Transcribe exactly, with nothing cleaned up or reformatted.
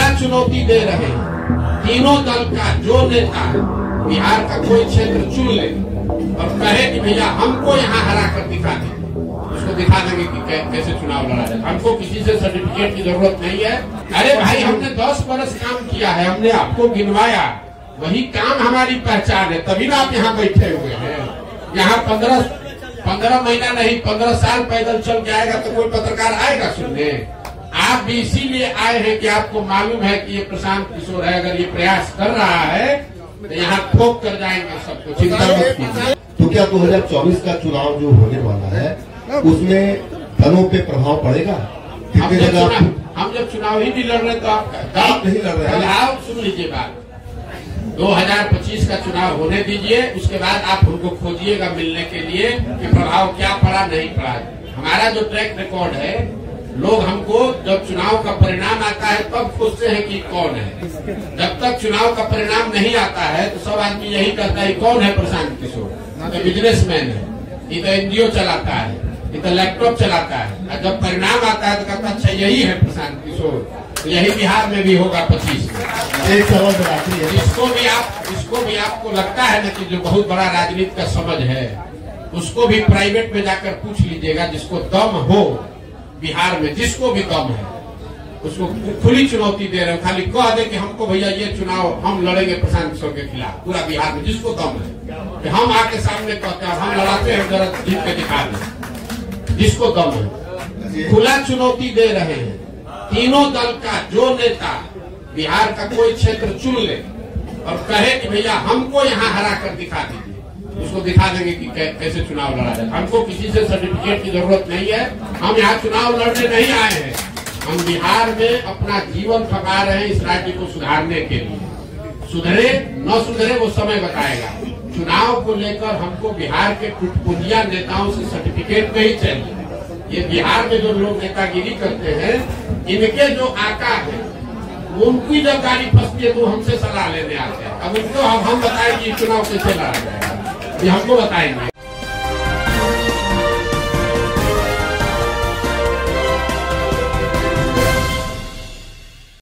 खुला चुनौती दे रहे हैं तीनों दल का जो नेता बिहार का कोई क्षेत्र चुन ले और कहे कि भैया हमको यहाँ हरा कर दिखा दे, उसको दिखा देंगे कि कैसे चुनाव लड़ा जाए। हमको किसी से सर्टिफिकेट की जरूरत नहीं है। अरे भाई हमने दस बरस काम किया है, हमने आपको गिनवाया, वही काम हमारी पहचान है, तभी ना आप यहाँ बैठे हुए हैं। यहाँ पंद्रह पंद्रह महीना नहीं पंद्रह साल पैदल चल के आएगा तो कोई पत्रकार आएगा सुनने? आप भी इसीलिए आए हैं कि आपको मालूम है कि ये प्रशांत किशोर है, अगर ये प्रयास कर रहा है तो यहाँ ठोक कर जाएंगे सबको, चिंता मत कीजिए। तो क्या दो हजार चौबीस का चुनाव जो होने वाला है उसमें दलों पे प्रभाव पड़ेगा? हम जब चुनाव हम जब चुनाव ही नहीं लड़ रहे तो आप नहीं लड़ रहे हैं। आप सुन लीजिए बात, दो हजार पच्चीस का चुनाव होने दीजिए, उसके बाद आप उनको खोजिएगा मिलने के लिए कि प्रभाव क्या पड़ा नहीं पड़ा। हमारा जो ट्रैक रिकॉर्ड है, लोग हमको जब चुनाव का परिणाम आता है तब खोजते हैं कि कौन है। जब तक चुनाव का परिणाम नहीं आता है तो सब आदमी यही कहता है कौन है प्रशांत किशोर, तो बिजनेसमैन है, ये तो एनजीओ चलाता है, ये तो लैपटॉप चलाता है। और जब परिणाम आता है तो कहता अच्छा यही है प्रशांत किशोर। तो यही बिहार में भी होगा पच्चीस में। एक सवाल बनाती है, इसको भी आप इसको भी आपको लगता है ना कि जो बहुत बड़ा राजनीति का समझ है, उसको भी प्राइवेट में जाकर पूछ लीजिएगा, जिसको दम हो बिहार में, जिसको भी दम है उसको खुली चुनौती दे रहे हो। खाली कह दे कि हमको भैया ये चुनाव हम लड़ेंगे प्रशांत किशोर के खिलाफ, पूरा बिहार में जिसको दम है कि हम आके सामने कहते हैं हम लड़ाते हैं, जरा जीत के दिखा दें, जिसको दम है। खुला चुनौती दे रहे हैं तीनों दल का जो नेता बिहार का कोई क्षेत्र चुन ले और कहे कि भैया हमको यहाँ हरा कर दिखा दीजिए, उसको दिखा देंगे कि कैसे चुनाव लड़ा जाए। हमको किसी से सर्टिफिकेट की जरूरत नहीं है। हम यहाँ चुनाव लड़ने नहीं आए हैं, हम बिहार में अपना जीवन खपा रहे हैं इस राज्य को सुधारने के लिए। सुधरे न सुधरे वो समय बताएगा। चुनाव को लेकर हमको बिहार के टुटपुंजिया नेताओं से सर्टिफिकेट नहीं चाहिए। ये बिहार में जो लोग नेतागिरी करते हैं, इनके जो आका है उनकी जब गाड़ी फंसती है तो हमसे सलाह लेने आते हैं। अब उनको हम हम बताएंगे चुनाव कैसे लड़ा जाएगा, ये हमको बताएंगे।